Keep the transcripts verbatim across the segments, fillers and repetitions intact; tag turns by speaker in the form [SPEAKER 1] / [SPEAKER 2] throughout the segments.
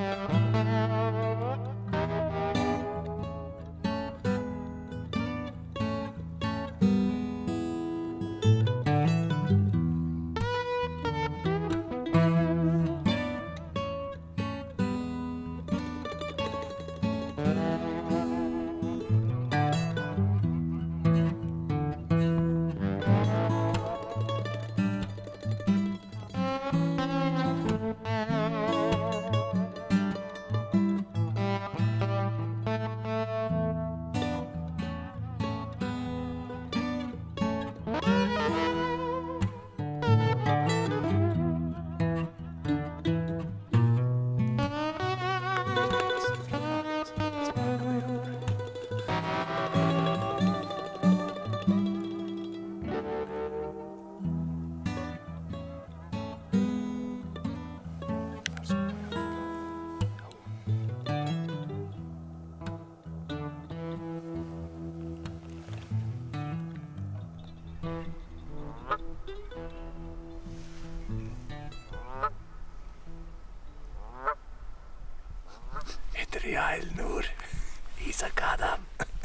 [SPEAKER 1] Heter jag Elnor Isak Adam.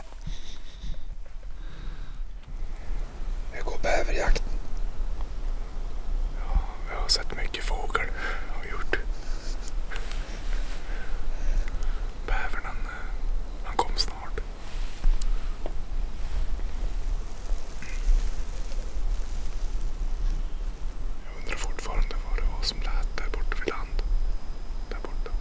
[SPEAKER 2] Jag går bäverjakten.
[SPEAKER 1] Ja, vi har sett mycket fågel. Har vi gjort. Bävern han, han kom snart. Jag undrar fortfarande vad det var som lät där borta vid land. Där borta.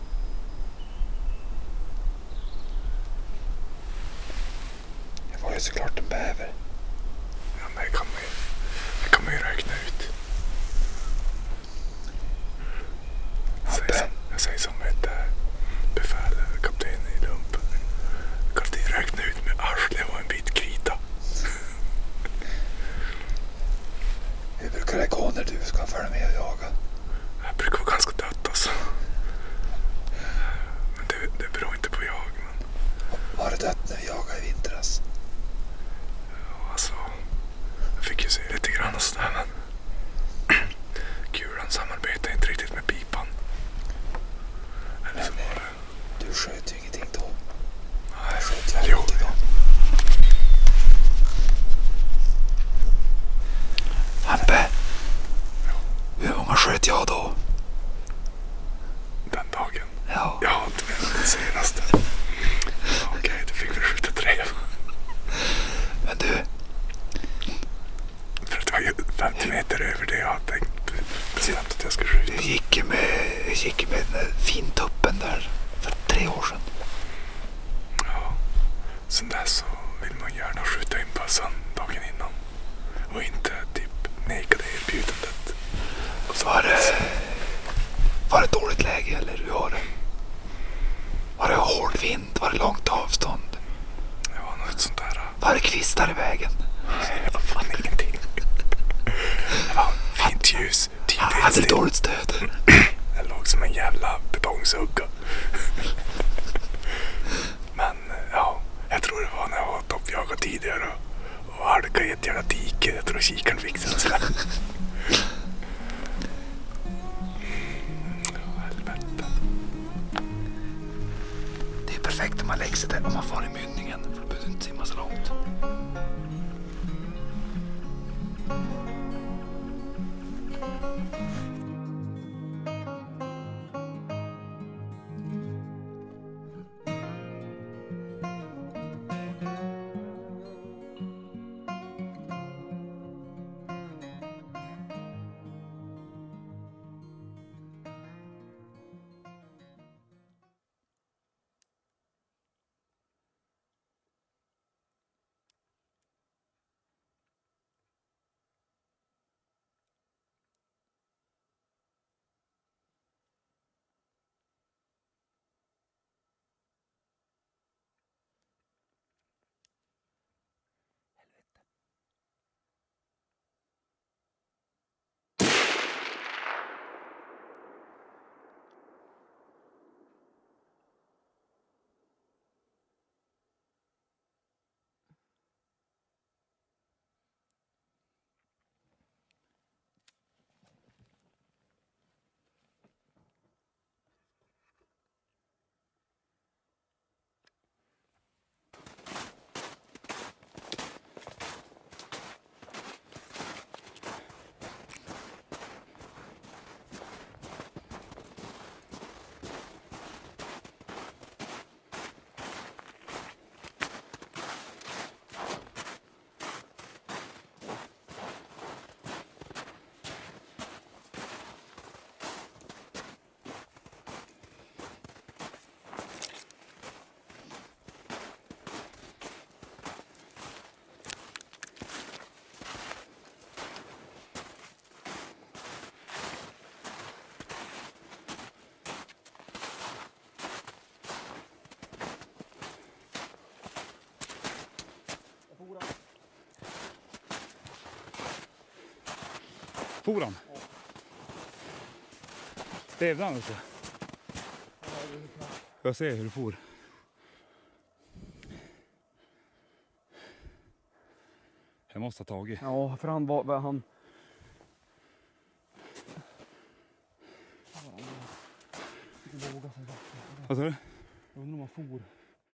[SPEAKER 2] Det var ju såklart en bäver.
[SPEAKER 1] Ja, men det kan man ju, det kan man ju räkna ut. Jag säger som, jag säger som ett äh, befäl, kapten i lumpen. Kan du räkna ut med arsle och en bit krita?
[SPEAKER 2] Hur brukar det gå när du ska följa med och jaga?
[SPEAKER 1] Jag brukar vara ganska dött alltså. Men det, det beror inte på jag. Men...
[SPEAKER 2] Var det dött när vi jagade i vintras?
[SPEAKER 1] Ja, alltså, jag fick ju se lite grann och sådär, men kulan samarbetar inte riktigt med pipan. Eller så var det...
[SPEAKER 2] Du sköt ju ingenting då.
[SPEAKER 1] Nej,
[SPEAKER 2] Jag sköt ju
[SPEAKER 1] eller jo.
[SPEAKER 2] alltid då. Hampe, hur många sköt jag då?
[SPEAKER 1] Den dagen?
[SPEAKER 2] Ja.
[SPEAKER 1] Ja, du menar den senaste. Ja, okej, okay, du fick väl skjuta tre.
[SPEAKER 2] Men du,
[SPEAKER 1] För att det var ju femtio meter över det jag hade tänkt bestämt att jag skulle skjuta.
[SPEAKER 2] du gick ju med, gick med den där fintuppen där för tre år sedan.
[SPEAKER 1] Ja, sen dess så vill man gärna skjuta in passan dagen innan. Och inte typ neka det erbjudandet. Och så
[SPEAKER 2] Var det, var det dåligt läge eller hur var det? Var det hård vind? Var det långt avstånd?
[SPEAKER 1] det var något sånt där.
[SPEAKER 2] Var det kvistar i vägen?
[SPEAKER 1] Nej, det var fan ingenting. Det var fint ljus.
[SPEAKER 2] Hade du dåligt stöd?
[SPEAKER 1] Det låg som en jävla betongsugga. Men ja, jag tror det var när jag var toppjagad tidigare och halkade i ett jävla dike. Jag tror kikaren fixade sig. Helvete.
[SPEAKER 2] Det är perfekt om man lägger sig där om man får i mynningen. För då behöver du inte simma så långt.
[SPEAKER 3] For han?
[SPEAKER 1] Ja.
[SPEAKER 3] Levde han också?
[SPEAKER 1] Ja, det är klart.
[SPEAKER 3] Jag ser hur det for. Jag måste ha tagit.
[SPEAKER 2] Ja, för han var... Han...
[SPEAKER 3] Vad sa du?
[SPEAKER 2] Jag undrar om han for.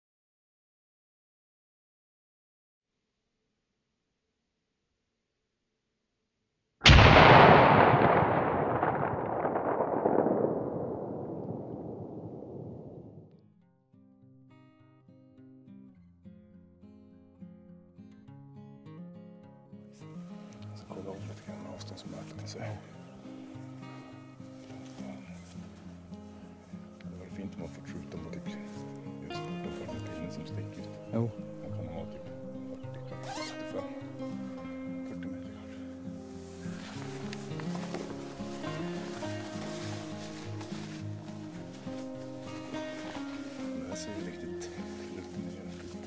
[SPEAKER 1] Så kolla om lite grann avståndsmätaren så. Det var fint om man får skjuta på typ just den första pinnen som sticker ut.
[SPEAKER 3] Jo.
[SPEAKER 1] Man kan ha typ fyrtio, trettiofem, fyrtio meter kanske. Det här ser ju riktigt rutinerat ut.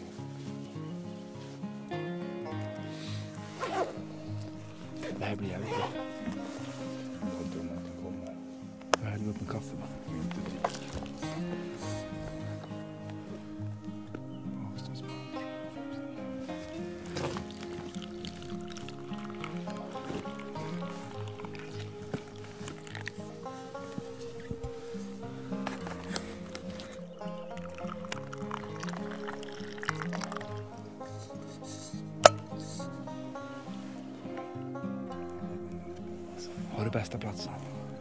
[SPEAKER 3] Det här blir jävligt bra.
[SPEAKER 1] Jag har inte om att den kommer.
[SPEAKER 3] Jag häller upp en kaffe va?
[SPEAKER 1] Inte drick. Avståndsmätare.
[SPEAKER 3] Har du bästa platsen?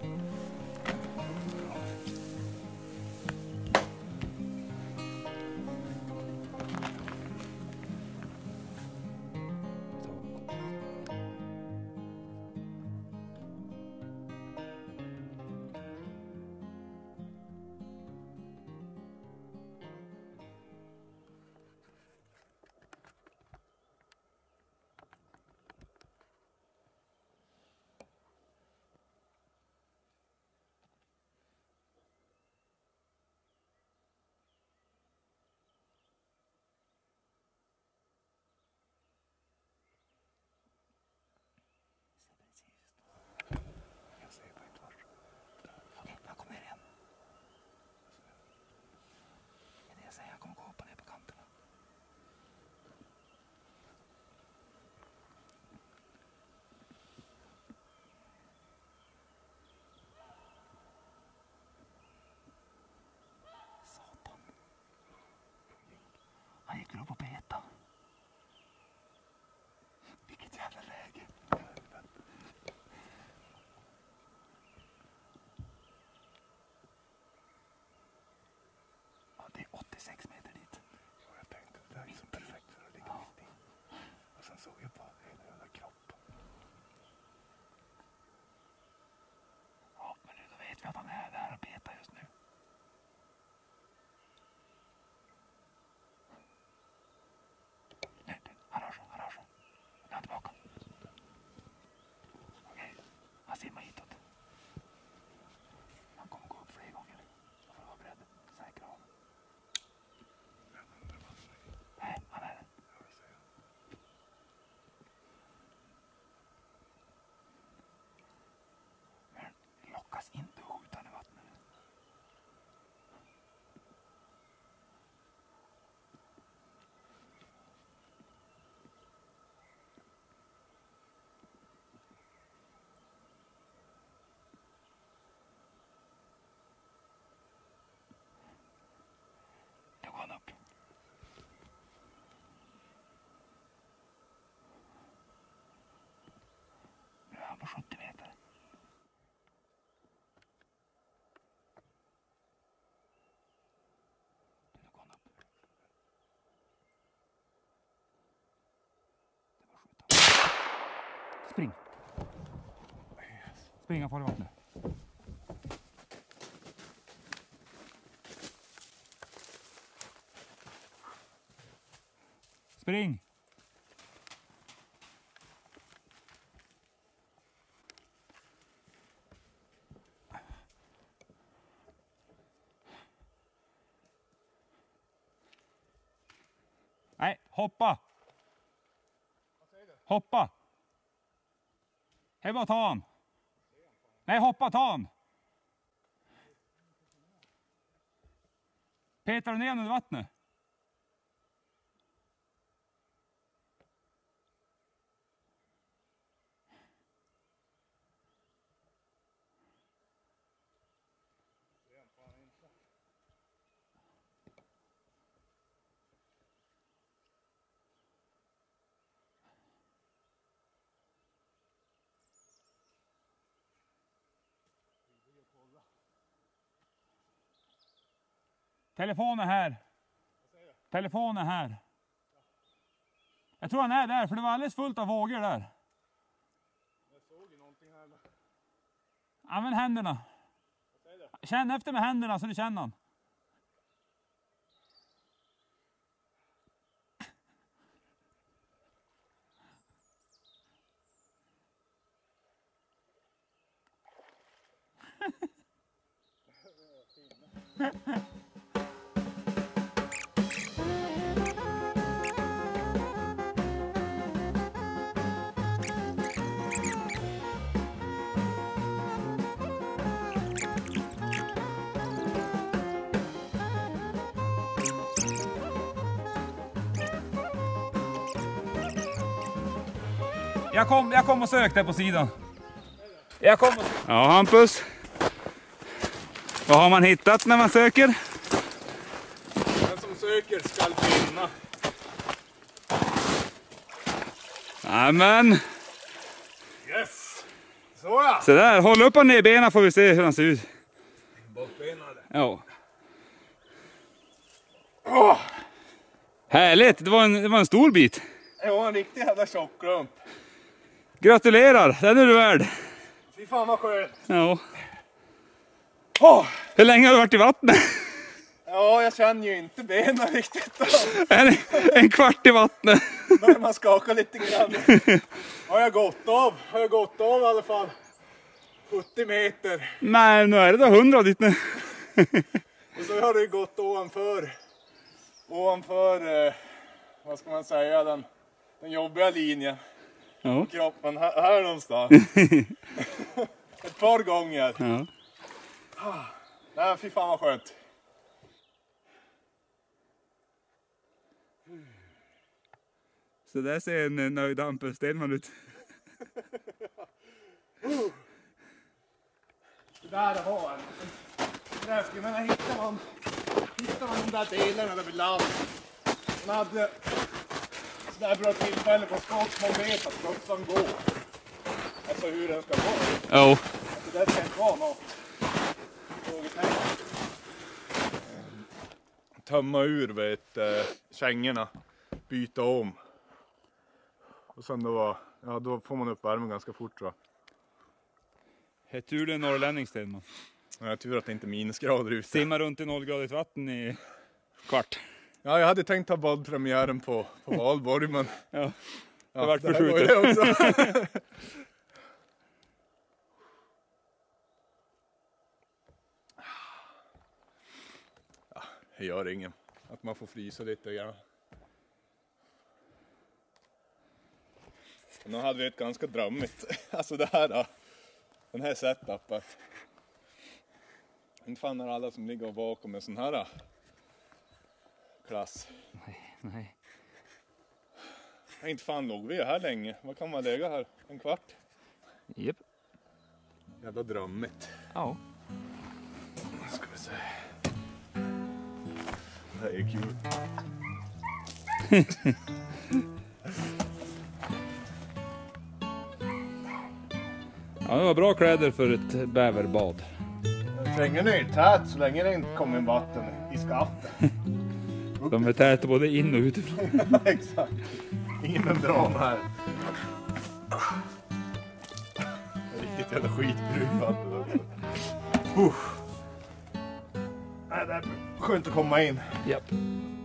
[SPEAKER 1] Jag ser på inte vart.
[SPEAKER 3] Okej, han kommer ner igen. Det är det jag säger, han kommer gå upp och ner på kanterna. Satan. Han gick upp och peta. Vilket jävla läge. Det är åttiosex meter dit.
[SPEAKER 1] Ja, jag tänkte det där är liksom perfekt för att ligga
[SPEAKER 3] Ja.
[SPEAKER 1] mitt i. Och sen såg jag bara hela jävla kropp.
[SPEAKER 3] Ja, men nu då vet vi att han är där och petar just nu. Nu, du, han rör sig, han rör sig. Nu är han tillbaka. Okej, han simmar hitåt. Han kommer gå upp fler gånger. Jag får vara beredd. Säkra honom. Nej, han är det.
[SPEAKER 1] Jag vill säga.
[SPEAKER 3] Men lockas inte att skjuta i vattnet. Nu går han upp. Nu är han på sjuttio meter. Nu går han upp. Det var skjuta. Spring. Spring, han far i vattnet. Spring! Nej, hoppa! Hoppa! Det är bara att ta han. Nej, hoppa, ta han. Petar du ner under vattnet? Telefonen här. Telefonen här. Jag tror han är där, för det var alldeles fullt av vågor där.
[SPEAKER 1] Jag såg ju någonting här.
[SPEAKER 3] Använd händerna. Känn efter med händerna så du känner han. Jag kom, jag kom och sökte på sidan. Jag kom och... Ja, Hampus. Vad har man hittat när man söker?
[SPEAKER 1] Den som söker skall finna.
[SPEAKER 3] Amen.
[SPEAKER 1] Yes! Så ja!
[SPEAKER 3] Så där, håll upp och ner benen får vi se hur han ser ut.
[SPEAKER 1] Bakbenade.
[SPEAKER 3] Ja. Oh. Härligt, det var, en, det var en stor bit.
[SPEAKER 1] Det var en riktig jävla tjockklump.
[SPEAKER 3] Gratulerar, den är du värd.
[SPEAKER 1] Fy fan vad skönt.
[SPEAKER 3] Ja.
[SPEAKER 1] Oh.
[SPEAKER 3] Hur länge har du varit i vattnet?
[SPEAKER 1] Ja, jag känner ju inte benen riktigt.
[SPEAKER 3] En, en kvart i vattnet.
[SPEAKER 1] Börjar man skaka lite grann. Har jag gått av? Har jag gått av i alla fall sjuttio meter.
[SPEAKER 3] Nej, nu är det då hundra dit nu.
[SPEAKER 1] Och så har det gått ovanför. Ovanför, eh, vad ska man säga, den, den jobbiga linjen.
[SPEAKER 3] Ja.
[SPEAKER 1] Kroppen här, här någonstans. Ett par gånger.
[SPEAKER 3] Ja.
[SPEAKER 1] Nej, fy fan vad skönt.
[SPEAKER 3] Så där ser en nöjd Hampus Stenman ut.
[SPEAKER 1] Det där var en träfke, men jag hittade man, hittade man de där delarna där vid land. Man hade sådär bra tillfälle på skott, man vet att skottan går. Alltså hur den ska gå.
[SPEAKER 3] Ja.
[SPEAKER 1] Det där ska inte vara något. Tömma ur vet, äh, kängorna, byta om. Och sen då, var, ja, då får man upp värmen ganska fort tror jag.
[SPEAKER 3] Är tur det är norrlänning Stenman.
[SPEAKER 1] Ja, jag tur att det inte är minusgrader ute.
[SPEAKER 3] Simma runt i nollgradigt vatten i kvart.
[SPEAKER 1] Ja, jag hade tänkt ta badpremiären på, på Valborg, men...
[SPEAKER 3] Ja, det
[SPEAKER 1] ja,
[SPEAKER 3] vart
[SPEAKER 1] det
[SPEAKER 3] förskjutet.
[SPEAKER 1] det också. Ja, det gör ingen. Att man får frysa lite grann. Nu hade vi ett ganska drömmigt. Alltså det här då. Den här setupen. Inte fan är alla som ligger bakom en sån här då. Klass.
[SPEAKER 3] Nej, nej.
[SPEAKER 1] Inte fan låg vi här länge. Vad kan man lägga här? En kvart?
[SPEAKER 3] Japp.
[SPEAKER 1] Jävla drömmigt.
[SPEAKER 3] Ja.
[SPEAKER 1] Nu ska vi se. Det här är kul.
[SPEAKER 3] Ja, det var bra kläder för ett bäverbad.
[SPEAKER 1] Sängen är tät så länge det inte kommer vatten i skaften.
[SPEAKER 3] De är täta både in och utifrån.
[SPEAKER 1] Exakt. Ingen membran här. Riktigt jävla skitbruk vatten också. Uh. Nej, det är skönt att komma in.
[SPEAKER 3] Japp.